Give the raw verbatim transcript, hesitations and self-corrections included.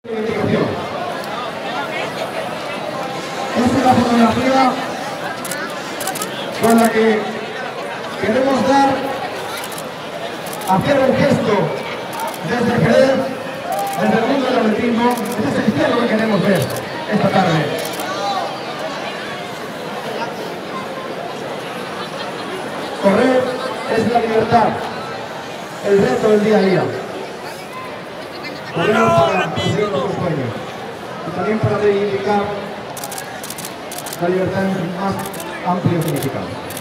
Esta es la fotografía con la que queremos dar, hacer un gesto desde Jerez, desde el mundo del atletismo. Ese es el cielo que queremos ver esta tarde. Correr es la libertad, el reto del día a día. Corremos para conseguir nuestros sueños y también para reivindicar la libertad en su más amplio significado.